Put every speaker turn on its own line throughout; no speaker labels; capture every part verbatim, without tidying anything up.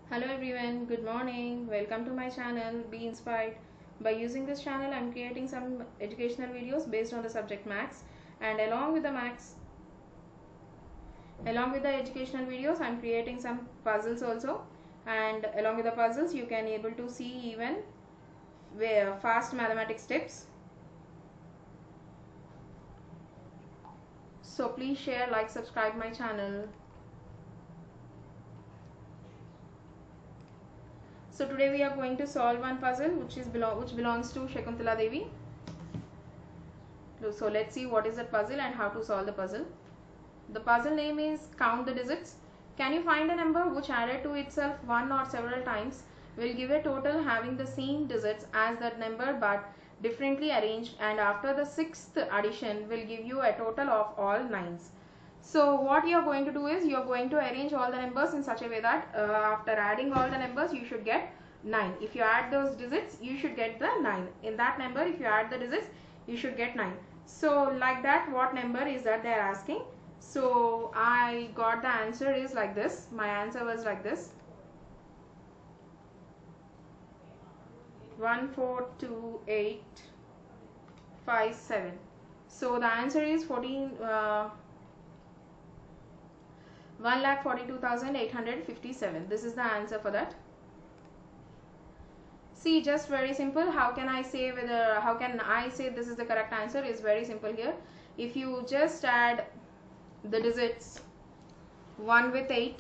Hello everyone, good morning. Welcome to my channel Be Inspired. By using this channel, I'm creating some educational videos based on the subject maths, and along with the maths, along with the educational videos, I'm creating some puzzles also. And along with the puzzles, you can able to see even where fast mathematics tips. So please share, like, subscribe my channel. So today we are going to solve one puzzle which is belong which belongs to Shakuntala Devi. So let's see what is the puzzle and how to solve the puzzle. The puzzle name is Count the Digits. Can you find a number which added to itself one or several times will give a total having the same digits as that number but differently arranged, and after the sixth addition will give you a total of all nines. So what you are going to do is you are going to arrange all the numbers in such a way that uh, after adding all the numbers you should get nine. If you add those digits you should get the nine. In that number if you add the digits you should get nine. So like that, what number is that they are asking. So I got the answer is like this. My answer was like this: one four two eight five seven. So the answer is fourteen uh, one lakh forty-two thousand eight hundred fifty-seven. This is the answer for that. See, just very simple. How can I say whether how can I say this is the correct answer? Is very simple here. If you just add the digits one with eight,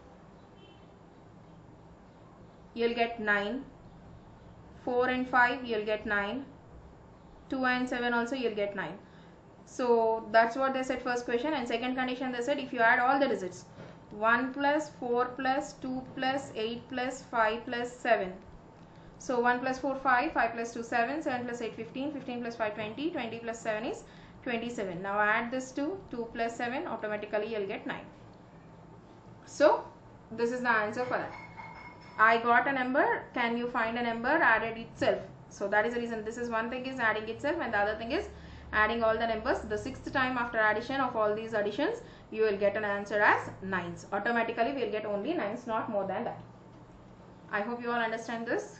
you'll get nine. four and five, you'll get nine. two and seven also you'll get nine. So that's what they said first question. And second condition they said if you add all the digits one plus four plus two plus eight plus five plus seven. So one plus four five, five plus two seven, seven plus eight fifteen, fifteen plus five twenty, twenty plus seven is twenty-seven. Now add this to two plus seven, automatically you'll get nine. So this is the answer for that. I got a number, can you find a number added itself? So that is the reason. This is one thing is adding itself, and the other thing is adding all the numbers. The sixth time after addition of all these additions you will get an answer as nines. Automatically we will get only nines, not more than that. I hope you all understand this.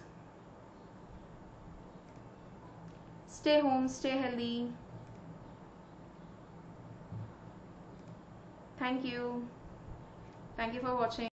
Stay home, stay healthy. Thank you. Thank you for watching.